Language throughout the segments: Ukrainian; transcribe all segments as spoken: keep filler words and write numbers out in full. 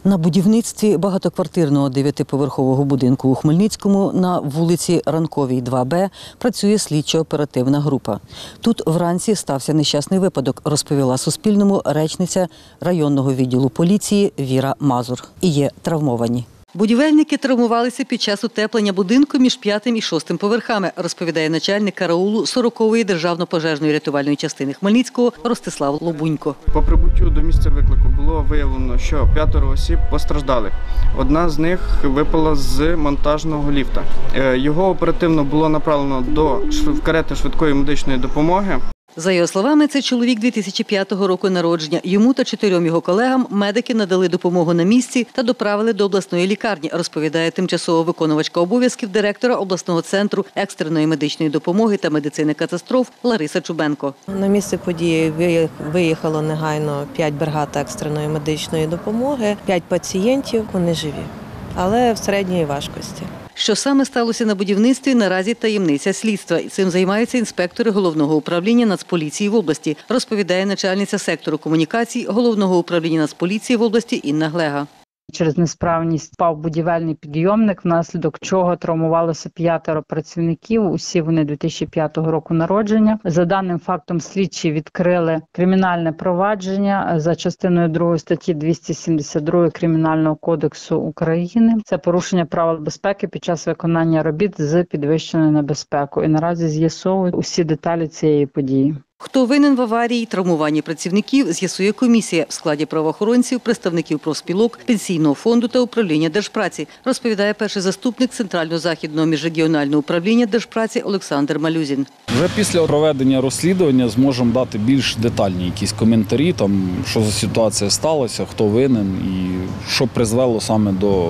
На будівництві багатоквартирного дев'ятиповерхового будинку у Хмельницькому на вулиці Ранковій, два Б працює слідчо-оперативна група. Тут вранці стався нещасний випадок, розповіла Суспільному речниця районного відділу поліції Віра Мазур. І є травмовані. Будівельники травмувалися під час утеплення будинку між п'ятим і шостим поверхами, розповідає начальник караулу сорокової державно-пожежної рятувальної частини Хмельницького Ростислав Лобунько. По прибуттю до місця виклику було виявлено, що п'ятеро осіб постраждалих. Одна з них випала з монтажного ліфта. Його оперативно було направлено до карети швидкої медичної допомоги. За його словами, це чоловік дві тисячі п'ятого року народження. Йому та чотирьом його колегам медики надали допомогу на місці та доправили до обласної лікарні, розповідає тимчасово виконувачка обов'язків директора обласного центру екстреної медичної допомоги та медицини катастроф Лариса Чубенко. На місце події виїхало негайно п'ять бригад екстреної медичної допомоги, п'ять пацієнтів, вони живі, але в середньої важкості. Що саме сталося на будівництві, наразі таємниця слідства. І цим займаються інспектори Головного управління Нацполіції в області, розповідає начальниця сектору комунікацій Головного управління Нацполіції в області Інна Глега. Через несправність впав будівельний підйомник, внаслідок чого травмувалося п'ятеро працівників. Усі вони дві тисячі п'ятого року народження. За даним фактом слідчі відкрили кримінальне провадження за частиною другої статті двісті сімдесят два Кримінального кодексу України. Це порушення правил безпеки під час виконання робіт з підвищеною небезпекою. І наразі з'ясовують усі деталі цієї події. Хто винен в аварії і травмуванні працівників, з'ясує комісія в складі правоохоронців, представників профспілок, пенсійного фонду та управління Держпраці, розповідає перший заступник Центрально-Західного міжрегіонального управління Держпраці Олександр Малюзін. Вже після проведення розслідування зможемо дати більш детальні якісь коментарі, там, що за ситуація сталася, хто винен і що призвело саме до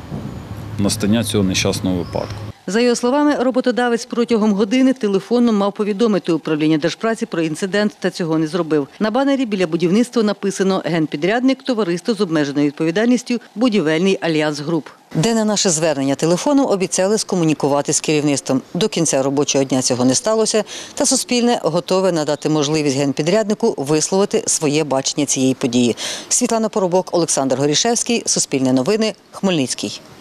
настання цього нещасного випадку. За його словами, роботодавець протягом години телефоном мав повідомити управління Держпраці про інцидент та цього не зробив. На банері біля будівництва написано «Генпідрядник, товариство з обмеженою відповідальністю, будівельний альянс груп». Де на наше звернення телефоном обіцяли скомунікувати з керівництвом. До кінця робочого дня цього не сталося, та Суспільне готове надати можливість генпідряднику висловити своє бачення цієї події. Світлана Поробок, Олександр Горішевський, Суспільне новини, Хмельницький.